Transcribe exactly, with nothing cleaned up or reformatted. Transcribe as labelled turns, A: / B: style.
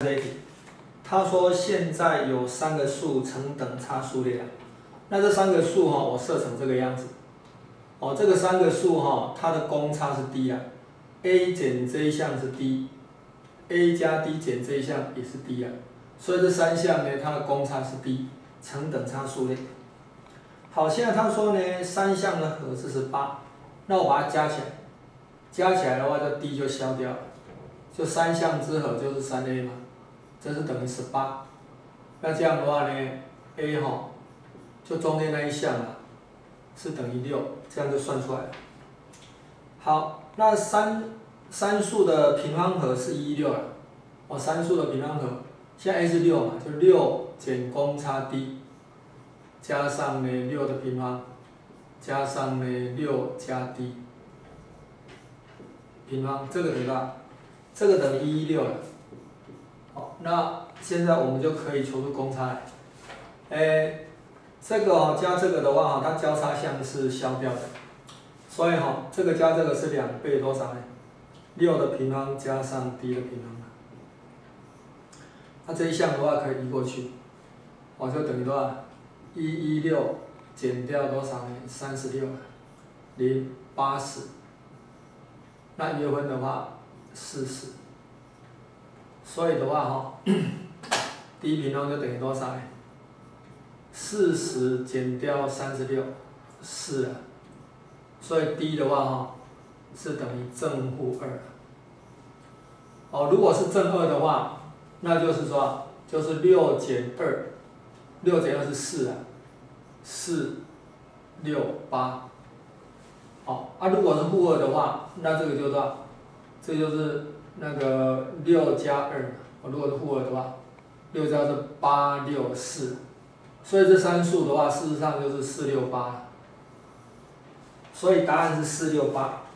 A: 这一题，他说现在有三个数成等差数列啊，那这三个数哈、哦，我设成这个样子。哦，这个三个数哈、哦，它的公差是 d 啊 ，a 减这一项是 d，a 加 d 减这一项也是 d 啊，所以这三项呢，它的公差是 d， 成等差数列。好，现在他说呢，三项的和是十八，那我把它加起来，加起来的话，这 d 就消掉了，就三项之和就是 三 a 嘛，这是等于十八。那这样的话呢 ，a 哈、哦，就中间那一项啊，是等于六，这样就算出来了。好，那三三数的平方和是一六了，哦，三数的平方和，现在 a 是六嘛，就六减公差 d。加上呢六的平方，加上呢六加 d 平方，这个等于多少？这个等于一一六了。好，那现在我们就可以求出公差来。诶，这个哦加这个的话哈，它交叉项是消掉的，所以哈这个加这个是两倍多少呢？六的平方加上 d 的平方。那这一项的话可以移过去，哦就等于多少？一一六减掉多少呢？三十六，零八十。那约分的话，四十。所以的话哈，第一平方就等于多少呢？四十减掉三十六，四啊。所以 d 的话哈，是等于正负二。哦，如果是正二的话，那就是说，就是六减二。六减二是四啊，四六八，好啊。如果是负二的话，那这个就多少？这就是那个六加二嘛。如果是负二的话，六加是八六四，所以这三数的话，事实上就是四六八。所以答案是四六八。